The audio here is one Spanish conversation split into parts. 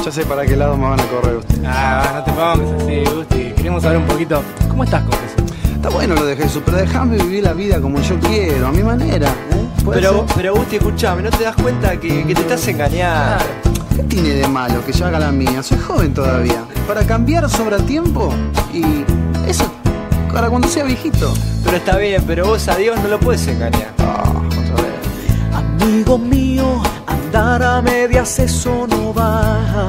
Ya sé para qué lado me van a correr ustedes. No te pongas así, Gusti. Queremos saber un poquito. ¿Cómo estás con Jesús? Está bueno lo de Jesús, pero déjame vivir la vida como yo quiero, a mi manera. Pero Gusti, escuchame, ¿no te das cuenta que te estás engañando? ¿Qué tiene de malo que yo haga la mía? Soy joven todavía. Para cambiar sobra tiempo y eso para cuando sea viejito. Pero está bien, pero vos a Dios no lo puedes engañar. Otra vez. Amigo mío, andar a medias eso no va.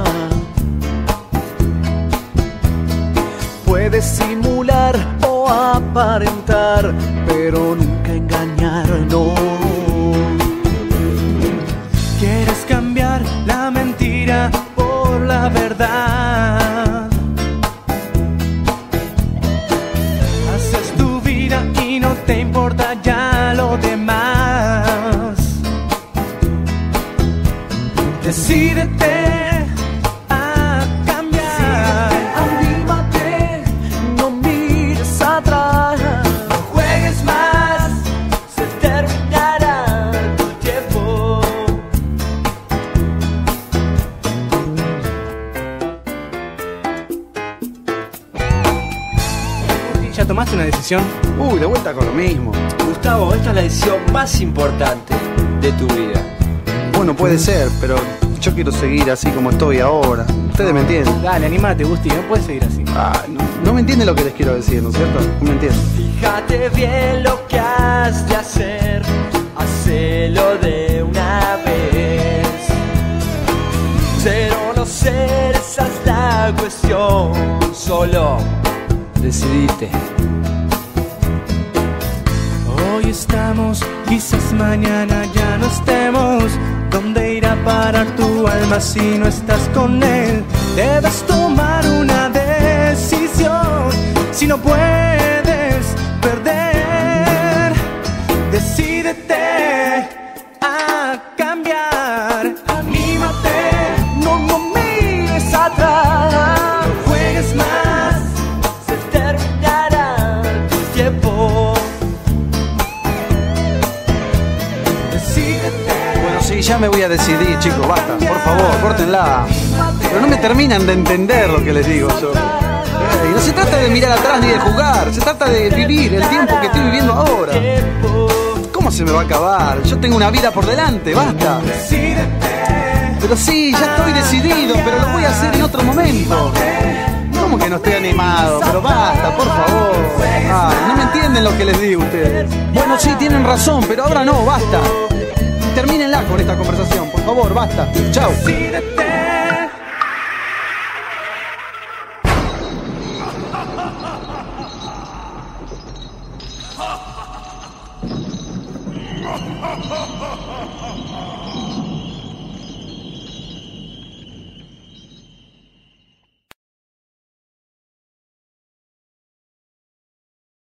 Puedes simular o aparentar, pero nunca engañar, no. Quieres cambiar la mentira por la verdad. Haces tu vida y no te importa ya lo demás. Decídete a cambiar. Anímate, no mires atrás. No juegues más, se terminará tu tiempo. ¿Ya tomaste una decisión? Uy, de vuelta con lo mismo. Gustavo, esta es la decisión más importante de tu vida. Bueno, puede ser, pero yo quiero seguir así como estoy ahora. Ustedes me entienden. Dale, animate, Gusti, no puedes seguir así. No me entienden lo que les quiero decir, ¿no es cierto? No me entienden. Fíjate bien lo que has de hacer, hacelo de una vez. Ser o no ser, esa es la cuestión. Solo decidite. Hoy estamos, quizás mañana ya no estemos. ¿Dónde irá a parar tu alma si no estás con él? Debes tomar una decisión. Si no puedes perder, decídete a cambiar. Anímate, No mires atrás. no juegues más, Se terminará tu tiempo. decídete. Bueno, sí, ya me voy a decidir, chicos, basta. Por favor, córtenla. Pero no me terminan de entender lo que les digo yo. Y no se trata de mirar atrás ni de jugar, se trata de vivir el tiempo que estoy viviendo ahora. ¿Cómo se me va a acabar? Yo tengo una vida por delante, basta. Pero sí, ya estoy decidido, pero lo voy a hacer en otro momento. ¿Cómo que no estoy animado? Pero basta, por favor. Ay, no me entienden lo que les digo ustedes. Bueno, sí, tienen razón, pero ahora no, basta. Termínenla con esta conversación, por favor, basta. Chau.